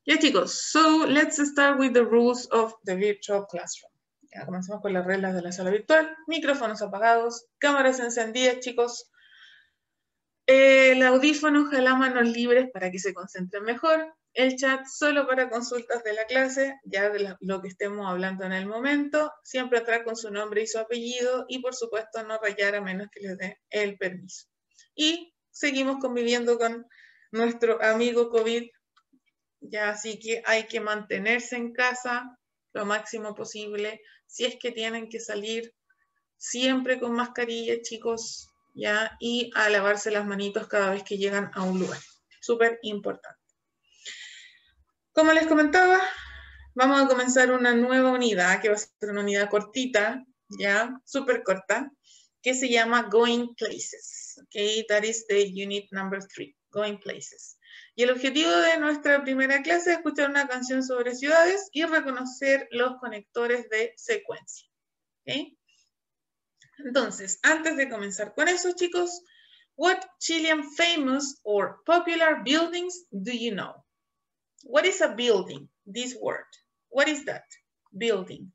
Ya chicos, so let's start with the rules of the virtual classroom. Ya comenzamos con las reglas de la sala virtual. Micrófonos apagados, cámaras encendidas, chicos. El audífono, ojalá manos libres para que se concentren mejor. El chat solo para consultas de la clase, ya de lo que estemos hablando en el momento. Siempre atrás con su nombre y su apellido. Y por supuesto no rayar a menos que les dé el permiso. Y seguimos conviviendo con nuestro amigo COVID. Ya, así que hay que mantenerse en casa lo máximo posible. Si es que tienen que salir, siempre con mascarilla, chicos, ya, y a lavarse las manitos cada vez que llegan a un lugar. Súper importante. Como les comentaba, vamos a comenzar una nueva unidad, que va a ser una unidad cortita, ya, súper corta, que se llama Going Places. Okay, that is the unit number 3, Going Places. Y el objetivo de nuestra primera clase es escuchar una canción sobre ciudades y reconocer los conectores de secuencia. ¿Okay? Entonces, antes de comenzar con eso, chicos, what Chilean famous or popular buildings do you know? What is a building? This word. What is that? Building.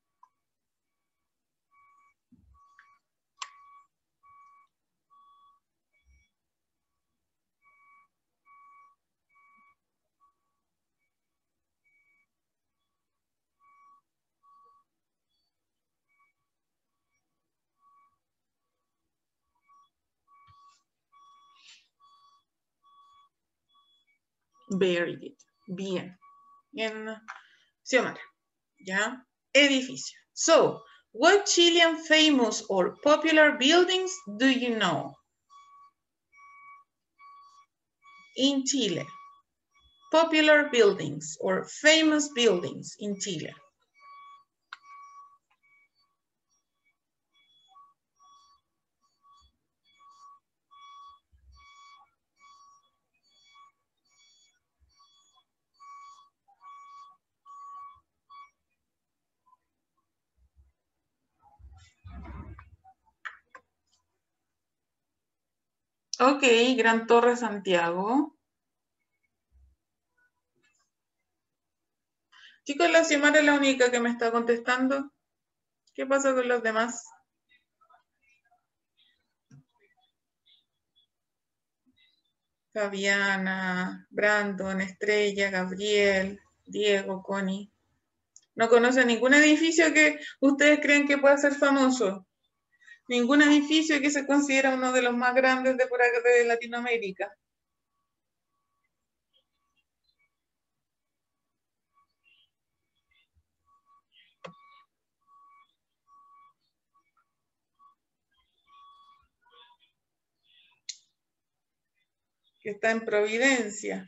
Very good. Bien. Bien, Xiomara. ¿Ya? Edificio. So, what Chilean famous or popular buildings do you know? In Chile. Popular buildings or famous buildings in Chile. Ok, Gran Torre Santiago. Chicos, la Xiomara es la única que me está contestando. ¿Qué pasa con los demás? Fabiana, Brandon, Estrella, Gabriel, Diego, Connie. ¿No conocen ningún edificio que ustedes creen que pueda ser famoso? Ningún edificio que se considera uno de los más grandes de por acá de Latinoamérica. Que está en Providencia.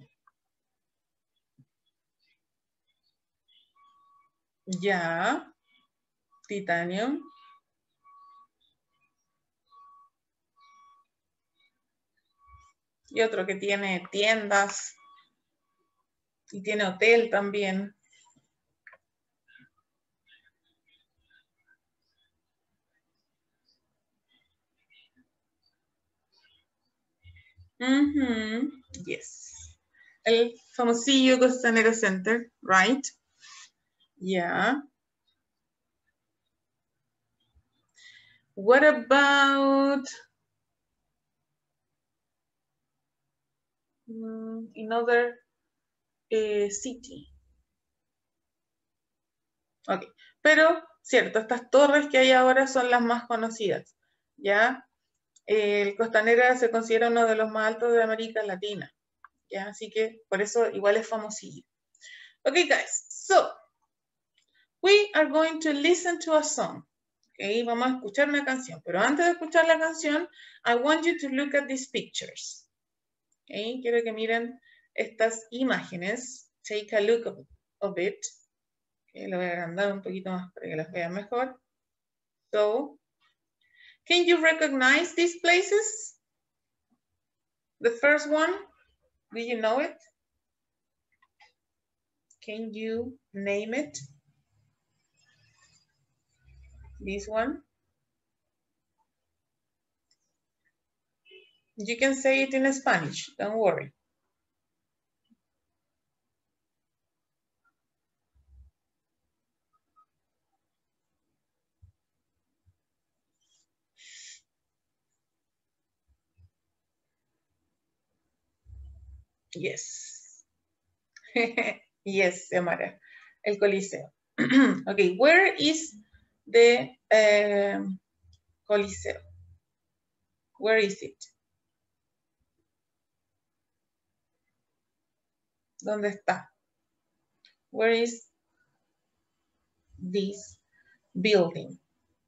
Ya. Titanium. Y otro que tiene tiendas. Y tiene hotel también. Yes. El famosillo Costanera Center, right? Yeah. What about another city? Ok, pero cierto, estas torres que hay ahora son las más conocidas, ¿ya? El Costanera se considera uno de los más altos de América Latina, ¿ya? Así que por eso igual es famosillo. Ok, guys, so we are going to listen to a song. Okay, vamos a escuchar una canción, pero antes de escuchar la canción, I want you to look at these pictures. Okay, quiero que miren estas imágenes. Take a look of it. Okay, lo voy a agrandar un poquito más para que las vean mejor. So, can you recognize these places? The first one, do you know it? Can you name it? This one? You can say it in Spanish, don't worry. Yes. Yes, Amara. El Coliseo. Okay, where is the Coliseo? Where is it? ¿Dónde está? Where is this building?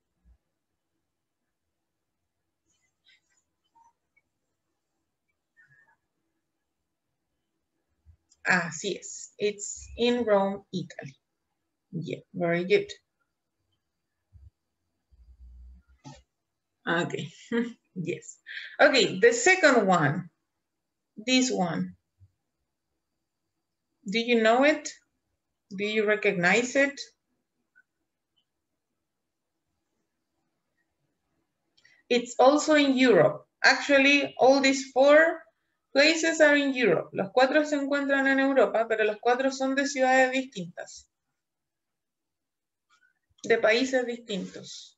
Así es. It's in Rome, Italy. Yeah, very good. Okay, yes. Okay, the second one, this one. Do you know it? Do you recognize it? It's also in Europe. Actually, all these 4 places are in Europe. Los 4 se encuentran en Europa, pero los 4 son de ciudades distintas. De países distintos.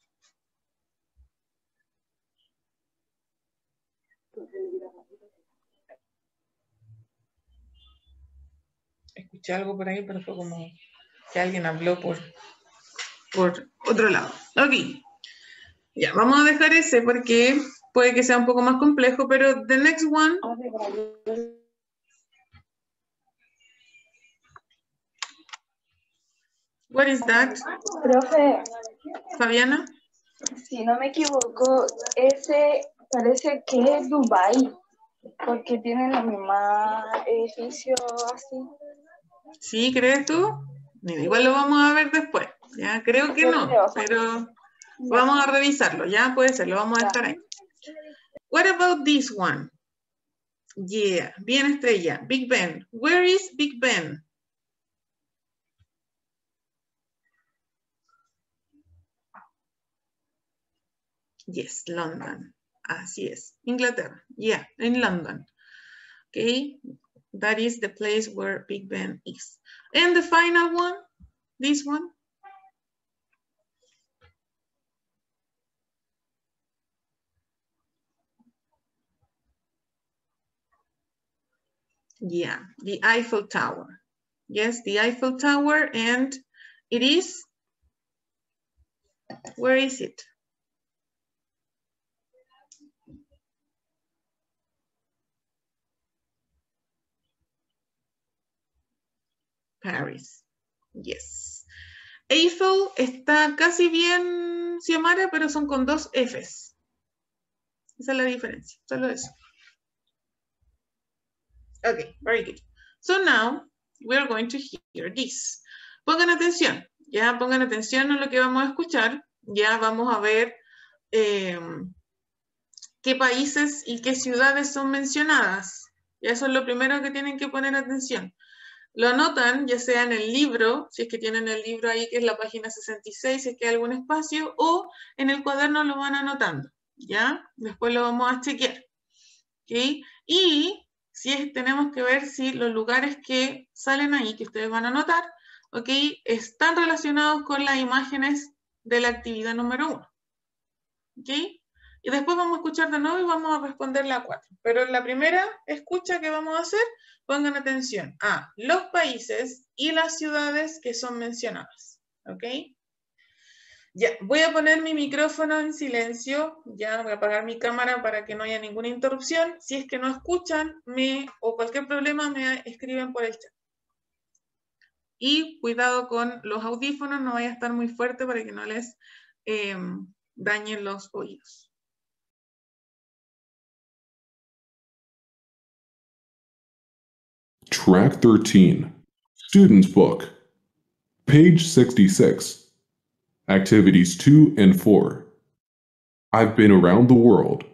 Escuché algo por ahí, pero fue como que alguien habló por otro lado. Ok. Ya, vamos a dejar ese porque puede que sea un poco más complejo, pero the next one. What is that? Profe, Fabiana. si no me equivoco, ese parece que es Dubái, porque tienen el mismo edificio así. ¿Sí, crees tú? Mira, igual lo vamos a ver después. Ya, creo que no, pero vamos a revisarlo. Ya puede ser, lo vamos a dejar ahí. What about this one? Yeah, bien estrella. Big Ben. Where is Big Ben? Yes, London. Así es. Inglaterra. Yeah, in London. Okay, that is the place where Big Ben is. And the final one, this one. Yeah, the Eiffel Tower. Yes, the Eiffel Tower, and it is, where is it? Paris, yes. Eiffel está casi bien, Xiomara, pero son con 2 Fs. Esa es la diferencia, solo eso. Okay, very good. So now, we are going to hear this. Pongan atención, ya pongan atención a lo que vamos a escuchar. Ya vamos a ver qué países y qué ciudades son mencionadas. Y eso es lo primero que tienen que poner atención. Lo anotan, ya sea en el libro, si es que tienen el libro ahí, que es la página 66, si es que hay algún espacio, o en el cuaderno lo van anotando, ¿ya? Después lo vamos a chequear, ¿ok? Y si tenemos que ver si los lugares que salen ahí, que ustedes van a anotar, ¿ok? Están relacionados con las imágenes de la actividad número 1, ¿ok? Y después vamos a escuchar de nuevo y vamos a responder la 4. Pero en la primera escucha que vamos a hacer, pongan atención a los países y las ciudades que son mencionadas. ¿Ok? Ya, voy a poner mi micrófono en silencio. Ya voy a apagar mi cámara para que no haya ninguna interrupción. Si es que no escuchan o cualquier problema, me escriben por el chat. Y cuidado con los audífonos, no vaya a estar muy fuerte para que no les dañen los oídos. Track 13, Student's Book, page 66, Activities 2 and 4. I've been around the world.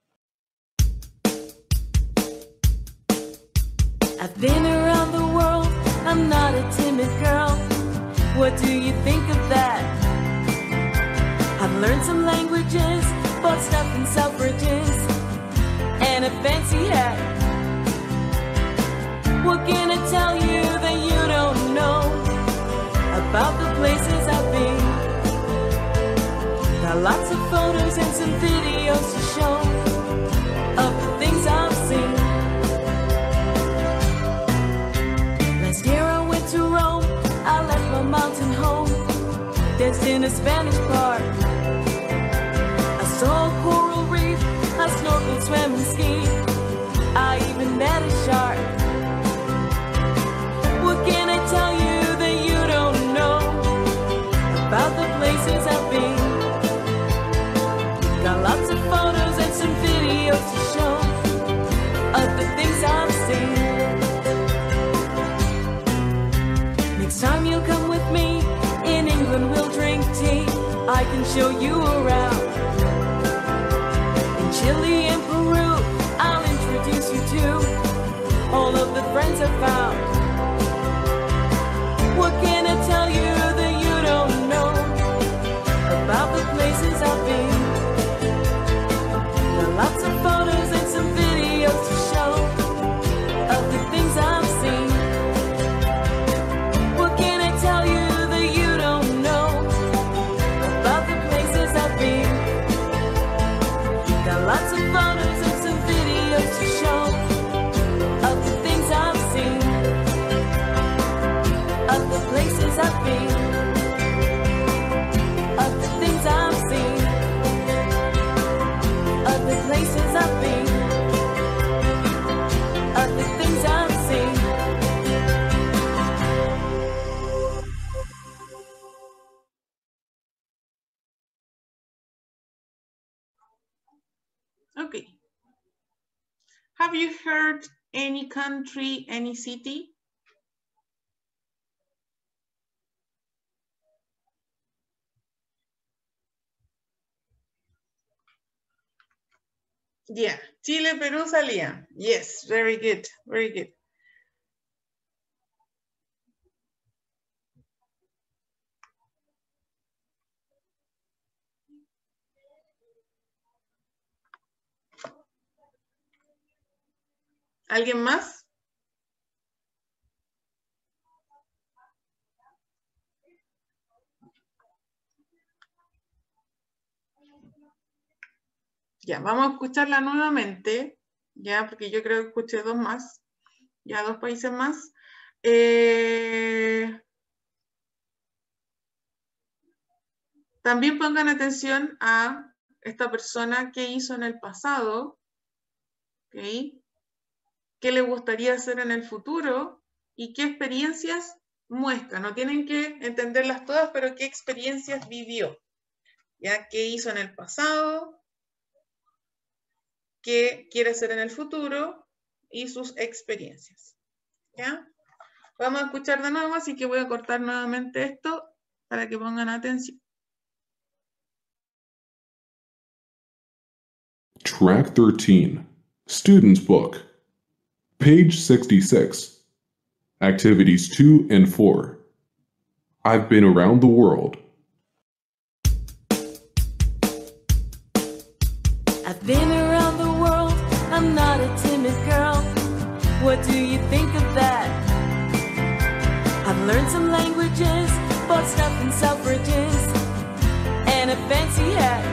I've been around the world, I'm not a timid girl. What do you think of that? I've learned some languages, bought stuff in Selfridges, and a fancy hat. What can I tell you that you don't know about the places I've been? Got lots of photos and some videos to show of the things I've seen. danced in a Spanish park. I saw a coral reef, I snorkeled, swam and skied. I even met a shark. What can I tell you that you don't know about the places I've been? Got lots of photos and some videos to show of the things I've seen. Next time you'll come with me, in England we'll drink tea. I can show you around. In Chile and Peru, I'll introduce you to all of the friends I've found. What can I tell you that you don't know about the places I've been? Got lots of photos and some videos to show of the things I've seen. What can I tell you that you don't know about the places I've been? Got lots of photos and some videos to show of the things I've seen, of the places I've been, of the things I've seen, of the places I've been, of the things I've seen. Okay. Have you heard any country, any city? Yeah, Chile, Perú salía. Yes, very good, very good. ¿Alguien más? Ya, vamos a escucharla nuevamente, ya, porque yo creo que escuché dos más, ya dos países más. También pongan atención a esta persona que hizo en el pasado, ¿ok? ¿Qué le gustaría hacer en el futuro? ¿Y qué experiencias muestra? No tienen que entenderlas todas, pero qué experiencias vivió, ¿ya? ¿Qué hizo en el pasado? ¿Qué quiere hacer en el futuro? Y sus experiencias, ¿ya? Vamos a escuchar de nuevo, así que voy a cortar nuevamente esto para que pongan atención. Track 13, Student's Book, page 66, Activities 2 and 4. I've been around the world. I've been around the world, I'm not a timid girl. What do you think of that? I've learned some languages, bought stuff in Selfridges, and a fancy hat.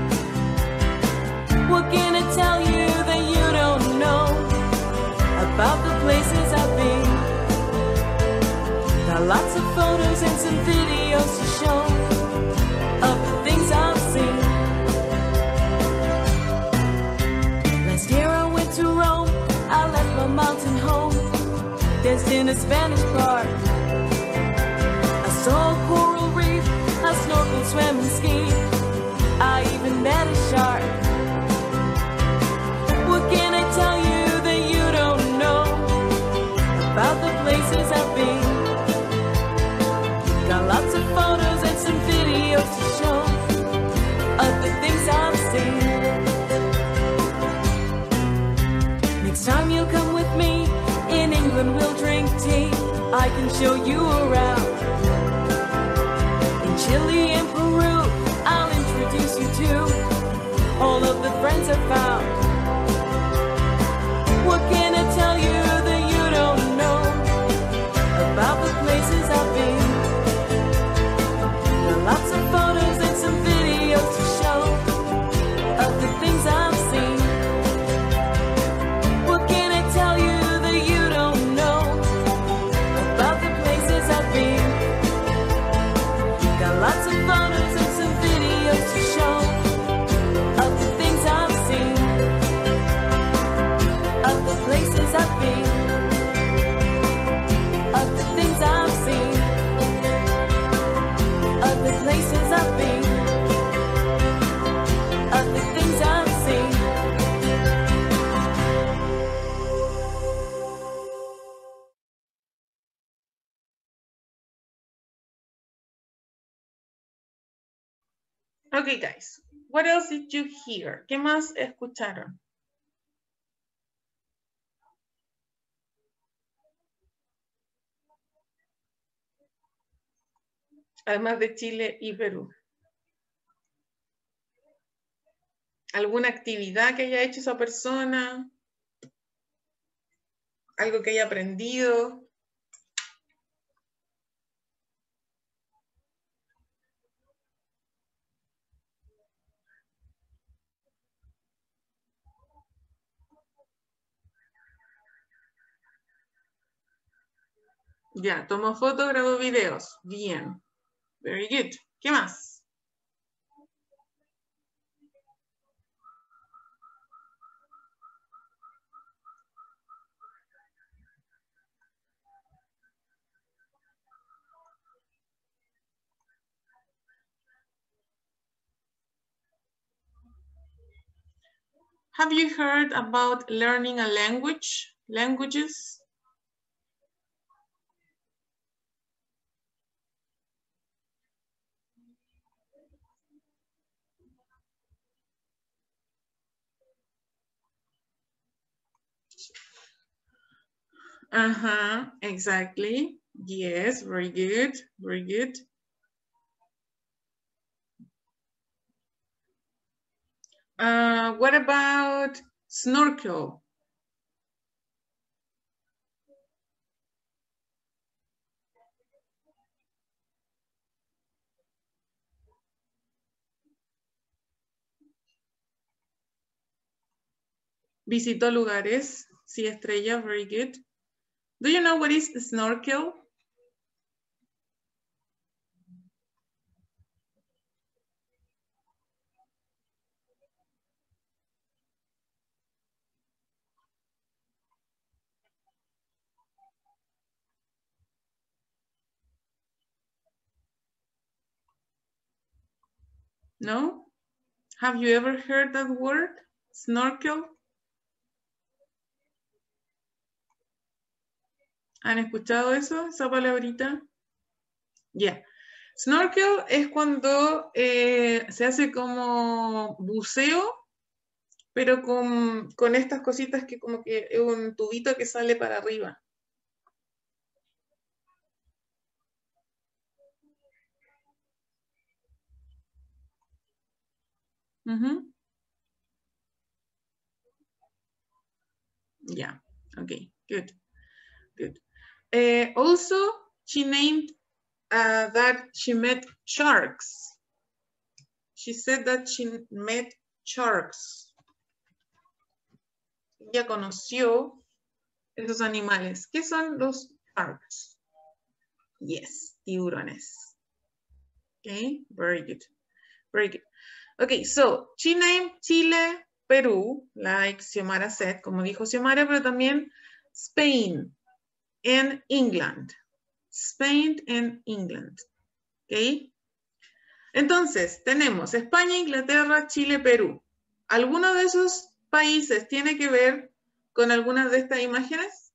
What can I tell you that you don't know about the places I've been? Got lots of photos and some videos to show of the things I've seen. Last year I went to Rome, I left my mountain home, danced in a Spanish park. I saw a coral reef, I snorkeled, swam and skied. I even met a shark. What can I tell you that you don't know about the places I've been? Got lots of photos and some videos to show of the things I've seen. Next time you'll come with me, in England we'll drink tea. I can show you around. In Chile and Peru, I'll introduce you to all of the friends I've found. What can I tell you that you don't know about the places I've been? Got lots of photos and some videos to show of the things I've seen. What can I tell you that you don't know about the places I've been? Got lots of Okay, guys. What else did you hear? ¿Qué más escucharon? Además de Chile y Perú. ¿Alguna actividad que haya hecho esa persona? ¿Algo que haya aprendido? Ya, tomó fotos, grabó videos. Bien. Very good. ¿Qué más? Have you heard about learning a language? Languages? Exactly. Yes, very good, very good. What about snorkel? Visitó lugares. Sí, Estrella, very good. Do you know what is snorkel? No? Have you ever heard that word? Snorkel? ¿Han escuchado eso? Esa palabrita. Yeah. Snorkel es cuando se hace como buceo, pero con estas cositas que como que es un tubito que sale para arriba. Yeah, okay, good, good. Also, she named that she met sharks. She said that she met sharks. Ella conoció esos animales. ¿Qué son los sharks? Yes, tiburones. Okay, very good, very good. Okay, so she named Chile, Perú, like Xiomara said, como dijo Xiomara, pero también Spain and England. Spain and England. Okay. Entonces, tenemos España, Inglaterra, Chile, Perú. ¿Alguno de esos países tiene que ver con algunas de estas imágenes?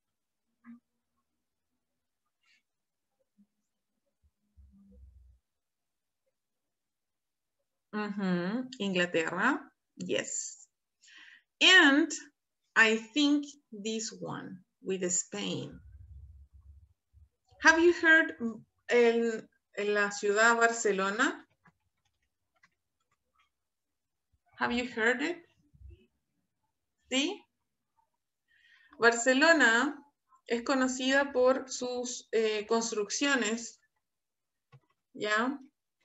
Inglaterra, yes. And I think this one with Spain. Have you heard en la ciudad Barcelona? Have you heard it? ¿Sí? Barcelona es conocida por sus construcciones, ¿ya?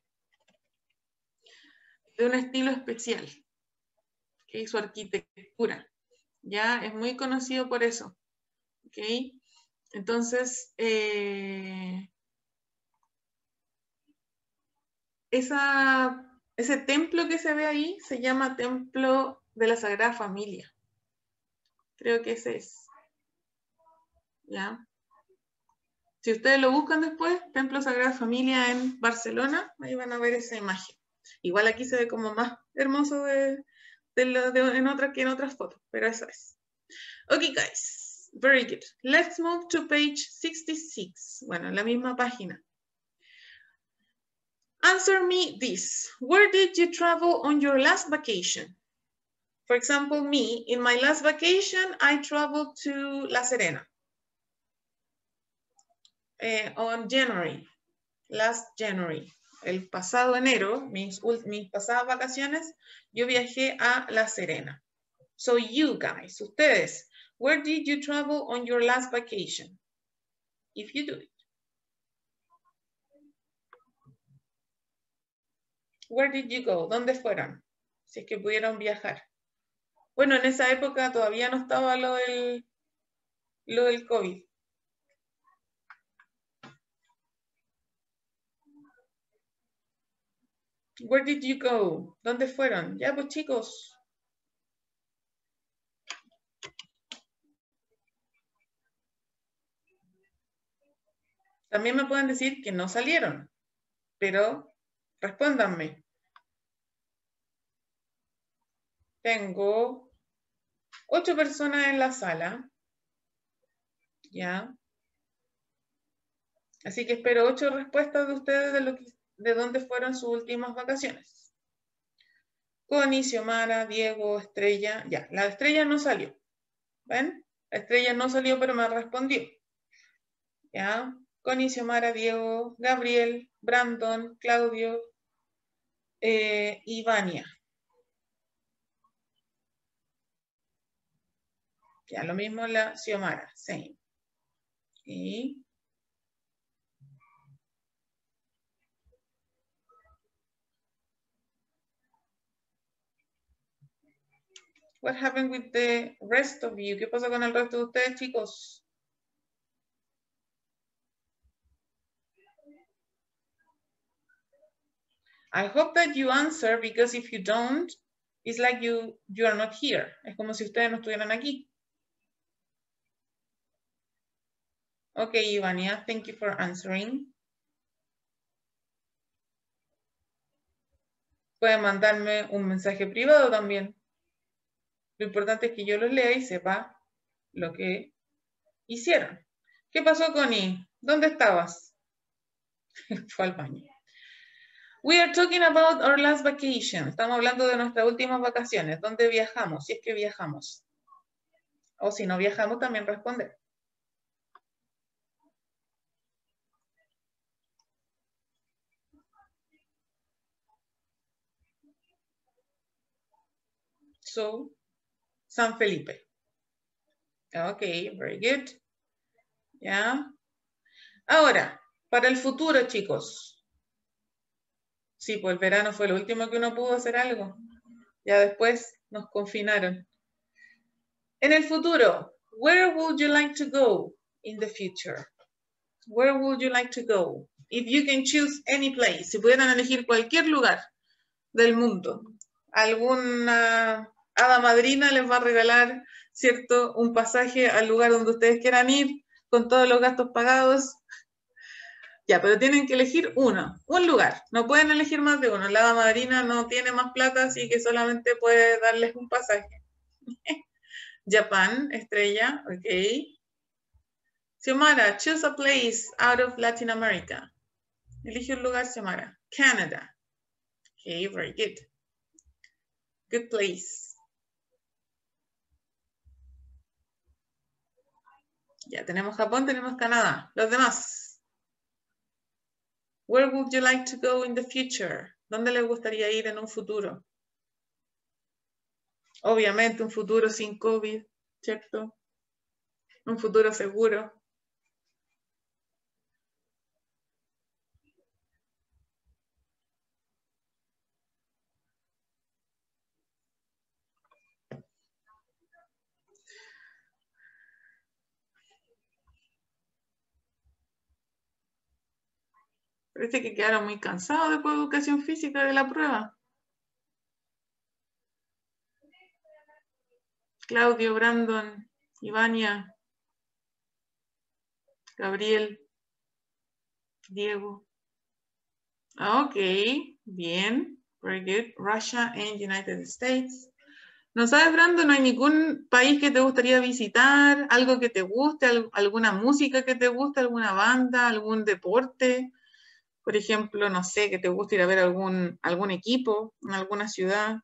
De un estilo especial, ¿okay? Su arquitectura, ¿ya? Es muy conocido por eso, ¿ok? Entonces, ese templo que se ve ahí se llama Templo de la Sagrada Familia. Creo que ese es. ¿Ya? Si ustedes lo buscan después, Templo Sagrada Familia en Barcelona, ahí van a ver esa imagen. Igual aquí se ve como más hermoso en otras fotos, pero eso es. Okay, guys. Very good. Let's move to page 66. Bueno, la misma página. answer me this. Where did you travel on your last vacation? For example, me, in my last vacation, I traveled to La Serena. On January, last January. El pasado enero, mis pasadas vacaciones, yo viajé a La Serena. So you guys, ustedes, where did you travel on your last vacation? If you do it. Where did you go? ¿Dónde fueron? Si es que pudieron viajar. Bueno, en esa época todavía no estaba lo del COVID. Where did you go? ¿Dónde fueron? Ya, pues chicos. También me pueden decir que no salieron, pero respóndanme. Tengo 8 personas en la sala. Ya. Así que espero 8 respuestas de ustedes de dónde fueron sus últimas vacaciones. Connie, Xiomara, Diego, Estrella. Ya, la Estrella no salió. ¿Ven? La Estrella no salió, pero me respondió. Ya. Connie, Xiomara, Diego, Gabriel, Brandon, Claudio y Vania. Ya, lo mismo la Xiomara, same. Y what happened with the rest of you? ¿Qué pasó con el resto de ustedes, chicos? I hope that you answer, because if you don't, it's like you are not here. Es como si ustedes no estuvieran aquí. Okay, Ivania, thank you for answering. Pueden mandarme un mensaje privado también. Lo importante es que yo los lea y sepa lo que hicieron. ¿Qué pasó, Connie? ¿Dónde estabas? Fue al baño. We are talking about our last vacation. Estamos hablando de nuestras últimas vacaciones. ¿Dónde viajamos? Si es que viajamos. O si no viajamos, también responder. So, San Felipe. Okay, very good. Ya. Ahora, para el futuro, chicos. Sí, pues el verano fue lo último que uno pudo hacer algo. Ya después nos confinaron. En el futuro, where would you like to go in the future? Where would you like to go? If you can choose any place. Si pudieran elegir cualquier lugar del mundo. Alguna hada madrina les va a regalar, ¿cierto? Un pasaje al lugar donde ustedes quieran ir, con todos los gastos pagados. Ya, pero tienen que elegir uno, un lugar. No pueden elegir más de uno. La hada madrina no tiene más plata, así que solamente puede darles un pasaje. Japón, Estrella, ok. Xiomara, choose a place out of Latin America. Elige un lugar, Xiomara. Canada. Okay, very good. Good place. Ya, tenemos Japón, tenemos Canadá. Los demás. Where would you like to go in the future? ¿Dónde les gustaría ir en un futuro? Obviamente un futuro sin COVID, ¿cierto? Un futuro seguro. Parece que quedaron muy cansados después de educación física de la prueba. Claudio, Brandon, Ivania, Gabriel, Diego. Ok, bien, very good. Russia and United States. ¿No sabes, Brandon? ¿No hay ningún país que te gustaría visitar? ¿Algo que te guste? ¿Alguna música que te guste? ¿Alguna banda? ¿Algún deporte? Por ejemplo, no sé, que te gusta ir a ver algún equipo en alguna ciudad.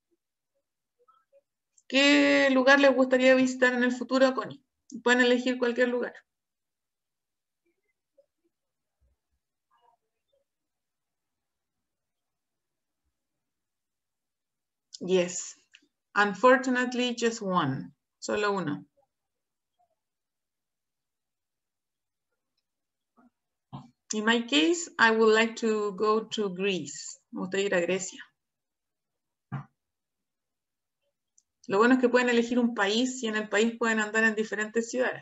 ¿Qué lugar les gustaría visitar en el futuro, Connie? Pueden elegir cualquier lugar. Yes. Unfortunately, just one. Solo uno. In my case, I would like to go to Greece. Me gustaría ir a Grecia. Lo bueno es que pueden elegir un país y en el país pueden andar en diferentes ciudades.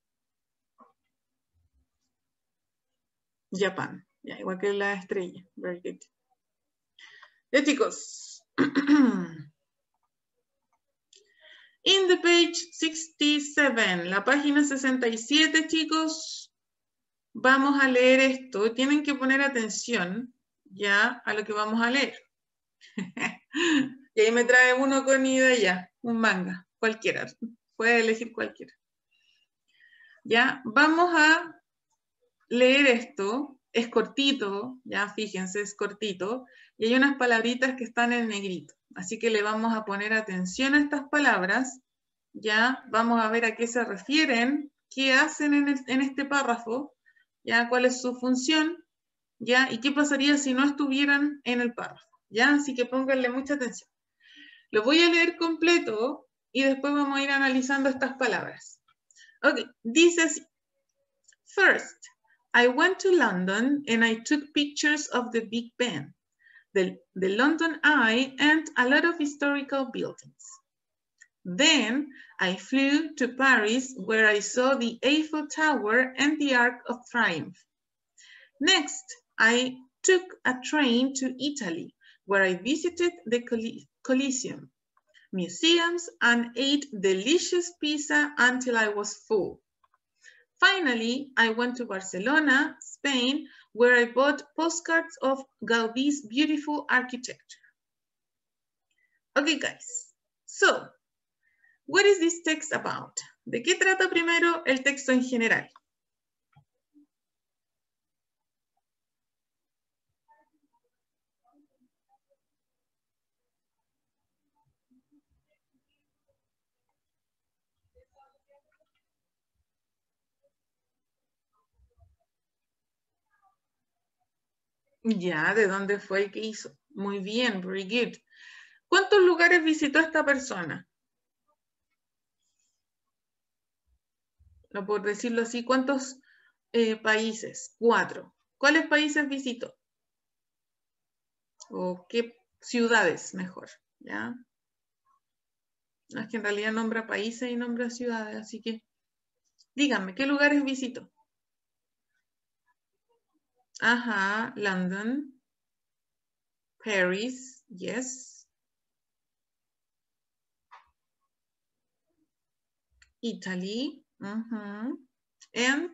Japón. Ya, igual que la estrella. Very good. Ya, chicos. In the page 67, la página 67, chicos, vamos a leer esto. Tienen que poner atención ya a lo que vamos a leer. Y ahí me trae uno con idea, un manga, cualquiera. Puede elegir cualquiera. Ya, vamos a leer esto. Es cortito, ya fíjense, es cortito. Y hay unas palabritas que están en negrito. Así que le vamos a poner atención a estas palabras. Ya, vamos a ver a qué se refieren, qué hacen en este párrafo, ya, cuál es su función, ya, y qué pasaría si no estuvieran en el párrafo. Ya, así que pónganle mucha atención. Lo voy a leer completo y después vamos a ir analizando estas palabras. Ok, dice así. First, I went to London and I took pictures of the Big Ben, the London Eye, and a lot of historical buildings. Then I flew to Paris where I saw the Eiffel Tower and the Arc of Triumph. Next, I took a train to Italy where I visited the Colosseum, museums, and ate delicious pizza until I was full. Finally, I went to Barcelona, Spain, where I bought postcards of Gaudi's beautiful architecture. Okay, guys, so what is this text about? ¿De qué trata primero el texto en general? Ya, ¿de dónde fue y qué hizo? Muy bien, very good. ¿Cuántos lugares visitó esta persona? No, por decirlo así, ¿cuántos países? 4. ¿Cuáles países visitó? ¿O qué ciudades mejor? ¿Ya? No, es que en realidad nombra países y nombra ciudades, así que díganme, ¿qué lugares visitó? Ajá, London, Paris, yes. Italy, and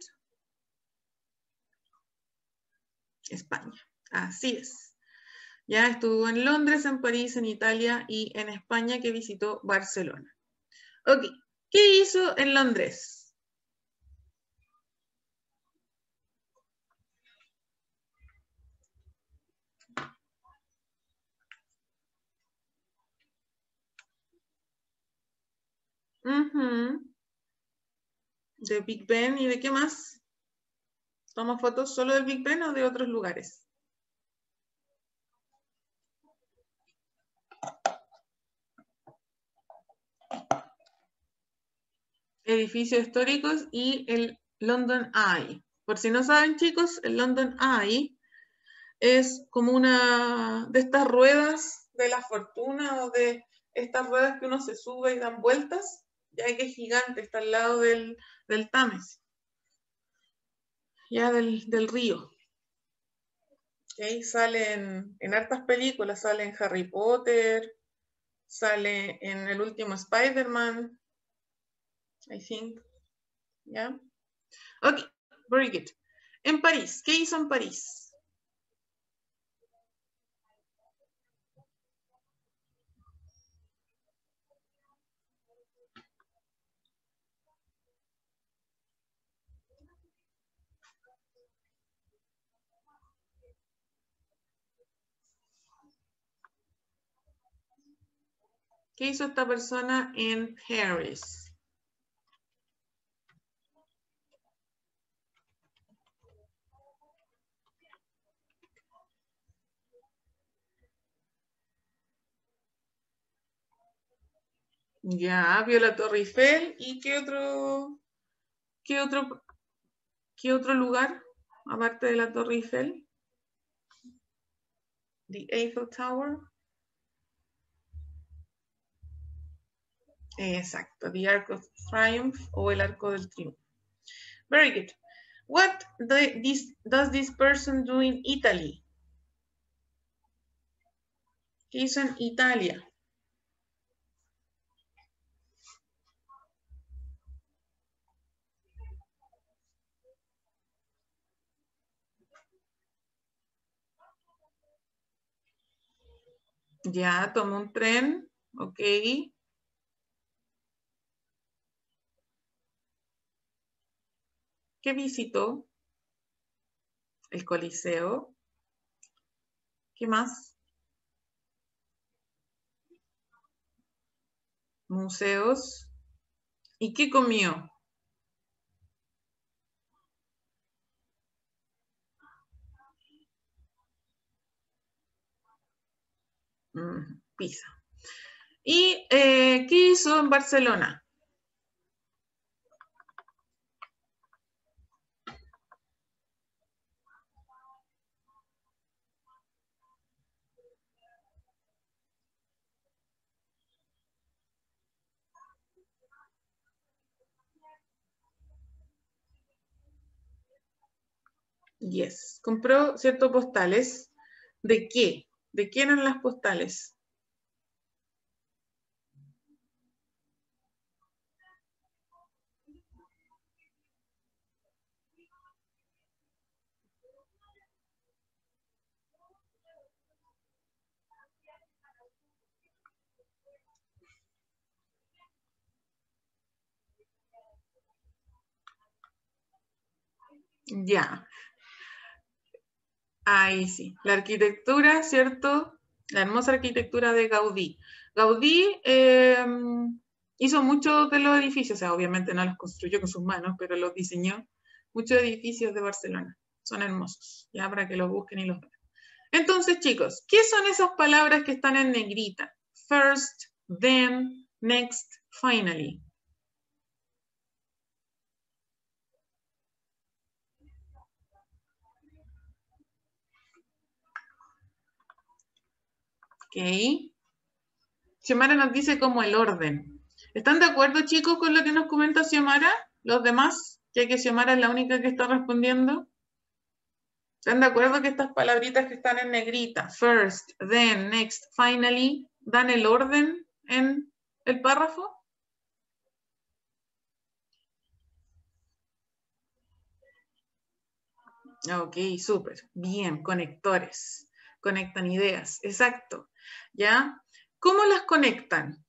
España, así es. Ya estuvo en Londres, en París, en Italia y en España, que visitó Barcelona. Ok, ¿qué hizo en Londres? De Big Ben y de qué más? ¿Toma fotos solo del Big Ben o de otros lugares? Edificios históricos y el London Eye. Por si no saben, chicos, el London Eye es como una de estas ruedas de la fortuna o de estas ruedas que uno se sube y dan vueltas, ya que es gigante, está al lado del Támesis, ya del río. Okay, sale en hartas películas, sale en Harry Potter, sale en el último Spider-Man, I think. ¿Ya? Ok, very good. En París, ¿qué hizo en París? ¿Qué hizo esta persona en Paris? Ya, vio la Torre Eiffel. ¿Y qué otro lugar, aparte de la Torre Eiffel? The Eiffel Tower. Exacto, the Arc of Triumph o el Arco del Triunfo. Very good. What does this person do in Italy? ¿Qué hizo en Italia? Ya, tomó un tren, ok. ¿Qué visitó? El Coliseo. ¿Qué más? Museos. ¿Y qué comió? Pizza. ¿Y qué hizo en Barcelona? Yes. Compró ciertos postales. ¿De qué? ¿De qué eran las postales? Ya. Ahí sí. La arquitectura, ¿cierto? La hermosa arquitectura de Gaudí. Gaudí hizo muchos de los edificios, o sea, obviamente no los construyó con sus manos, pero los diseñó. Muchos edificios de Barcelona. Son hermosos, ya para que los busquen y los vean. Entonces, chicos, ¿qué son esas palabras que están en negrita? First, then, next, finally. Ok. Xiomara nos dice como el orden. ¿Están de acuerdo, chicos, con lo que nos comenta Xiomara? ¿Los demás? Ya que Xiomara es la única que está respondiendo. ¿Están de acuerdo que estas palabritas que están en negrita, first, then, next, finally, dan el orden en el párrafo? Ok, súper. Bien, conectores. Conectan ideas. Exacto. ¿Ya? ¿Cómo las conectan?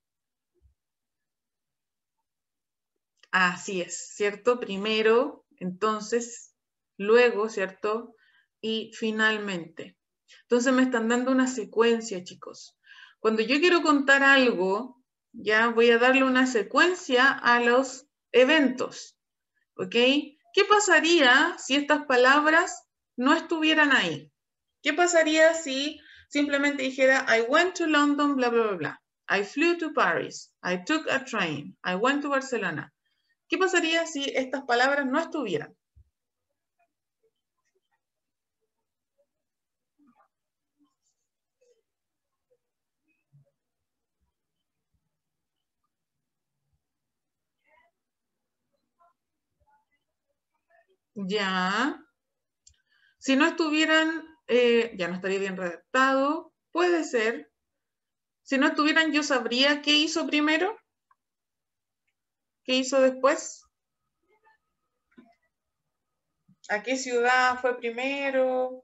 Así es, ¿cierto? Primero, entonces, luego, ¿cierto? Y finalmente. Entonces me están dando una secuencia, chicos. Cuando yo quiero contar algo, ya voy a darle una secuencia a los eventos. ¿Ok? ¿Qué pasaría si estas palabras no estuvieran ahí? ¿Qué pasaría si simplemente dijera I went to London, bla, bla, bla, bla. I flew to Paris. I took a train. I went to Barcelona. ¿Qué pasaría si estas palabras no estuvieran? Ya. Si no estuvieran, ya no estaría bien redactado. Puede ser. Si no estuvieran, yo sabría qué hizo primero. ¿Qué hizo después? ¿A qué ciudad fue primero?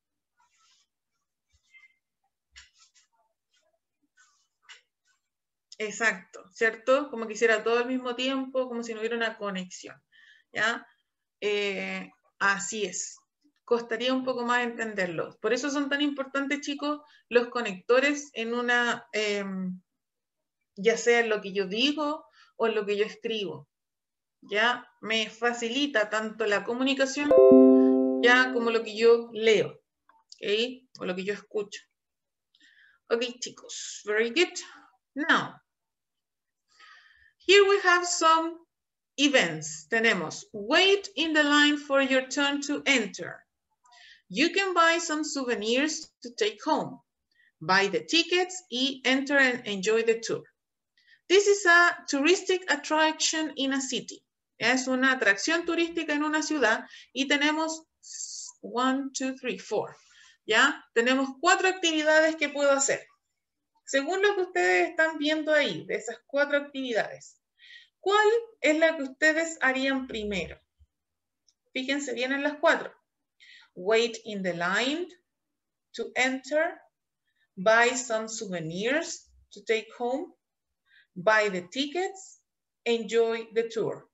Exacto, ¿cierto? Como que hiciera todo al mismo tiempo, como si no hubiera una conexión, ¿ya? Así es. Costaría un poco más entenderlo. Por eso son tan importantes, chicos, los conectores en una ya sea en lo que yo digo o en lo que yo escribo. Ya me facilita tanto la comunicación ya como lo que yo leo, ¿ok? O lo que yo escucho. Ok, chicos, very good. Now, here we have some events. Tenemos, wait in the line for your turn to enter. You can buy some souvenirs to take home. Buy the tickets y enter and enjoy the tour. This is a touristic attraction in a city. Es una atracción turística en una ciudad y tenemos 1, 2, 3, 4. ¿Ya? Tenemos 4 actividades que puedo hacer. Según lo que ustedes están viendo ahí, de esas 4 actividades, ¿cuál es la que ustedes harían primero? Fíjense bien en las 4. Wait in the line to enter. Buy some souvenirs to take home. Buy the tickets. Enjoy the tour.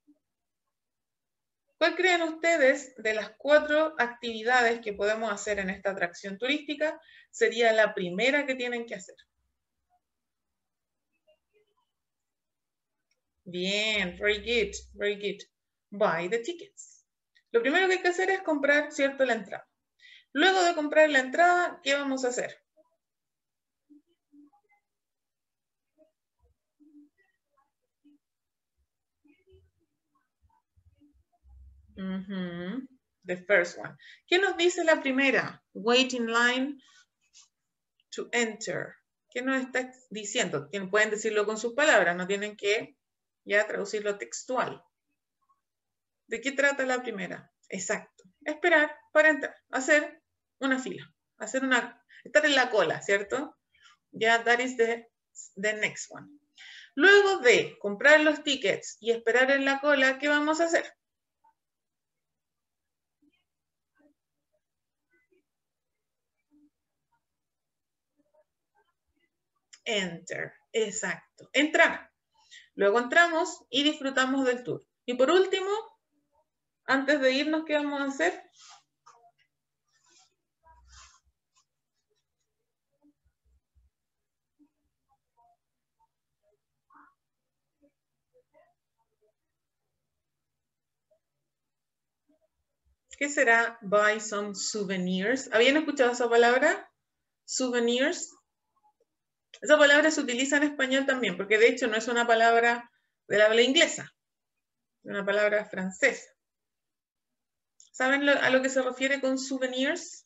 ¿Cuál creen ustedes de las 4 actividades que podemos hacer en esta atracción turística sería la primera que tienen que hacer? Bien, very good, very good. Buy the tickets. Lo primero que hay que hacer es comprar, ¿cierto?, la entrada. Luego de comprar la entrada, ¿qué vamos a hacer? The first one. ¿Qué nos dice la primera? Wait in line to enter. ¿Qué nos está diciendo? Pueden decirlo con sus palabras, no tienen que ya traducirlo textual. ¿De qué trata la primera? Exacto. Esperar para entrar, hacer una fila, estar en la cola, ¿cierto? Ya, that is the next one. Luego de comprar los tickets y esperar en la cola, ¿qué vamos a hacer? Enter, exacto, entrar. Luego entramos y disfrutamos del tour. Y por último, antes de irnos, ¿qué vamos a hacer? ¿Qué será buy some souvenirs? ¿Habían escuchado esa palabra? Souvenirs. Esa palabra se utiliza en español también, porque de hecho no es una palabra del habla inglesa, es una palabra francesa. ¿Saben a lo que se refiere con souvenirs?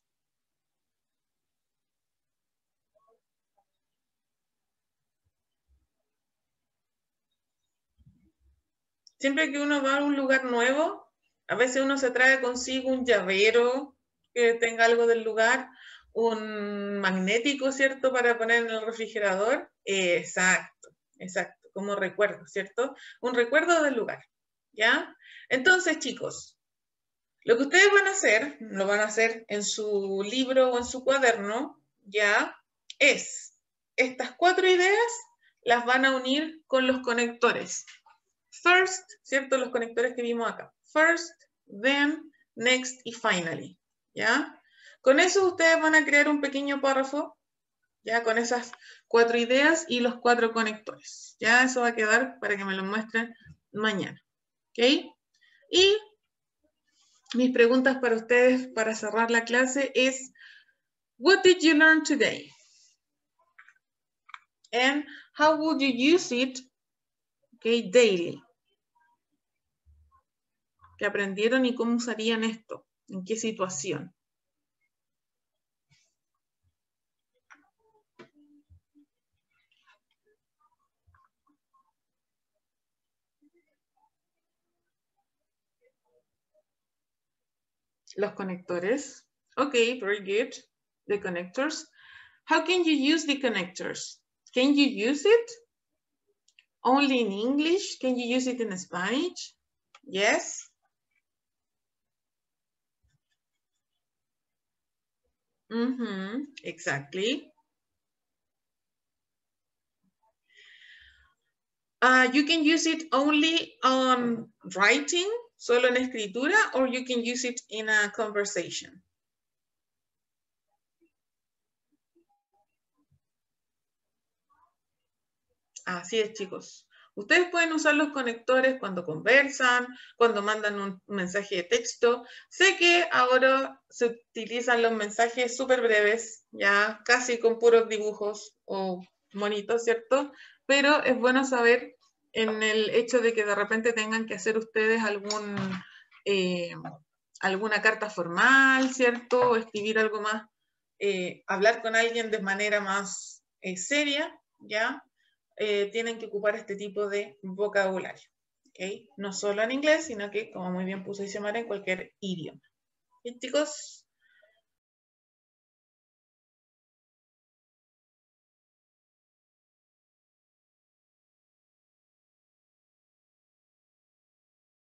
Siempre que uno va a un lugar nuevo, a veces uno se trae consigo un llavero que tenga algo del lugar, un magnético, ¿cierto?, para poner en el refrigerador. Exacto, exacto, como recuerdo, ¿cierto? Un recuerdo del lugar, ¿ya? Entonces, chicos, lo que ustedes van a hacer, lo van a hacer en su libro o en su cuaderno, ¿ya? Es, estas 4 ideas las van a unir con los conectores. First, ¿cierto? Los conectores que vimos acá. First, then, next y finally, ¿ya? Con eso ustedes van a crear un pequeño párrafo, ¿ya? Con esas 4 ideas y los 4 conectores, ¿ya? Eso va a quedar para que me lo muestren mañana, ¿ok? Y mis preguntas para ustedes para cerrar la clase es, what did you learn today? And how would you use it, okay, daily? ¿Qué aprendieron y cómo usarían esto? ¿En qué situación? Los conectores. Okay, very good. The connectors. How can you use the connectors? Can you use it only in English? Can you use it in Spanish? Yes. Exactly. You can use it only on writing, solo en escritura, or you can use it in a conversation. Así es, chicos. Ustedes pueden usar los conectores cuando conversan, cuando mandan un mensaje de texto. Sé que ahora se utilizan los mensajes súper breves, ya casi con puros dibujos o monitos, ¿cierto? Pero es bueno saber en el hecho de que de repente tengan que hacer ustedes alguna carta formal, ¿cierto? O escribir algo más, hablar con alguien de manera más seria, ¿ya? Tienen que ocupar este tipo de vocabulario, ¿okay? No solo en inglés, sino que, como muy bien puso Xiomara, en cualquier idioma. ¿Y chicos?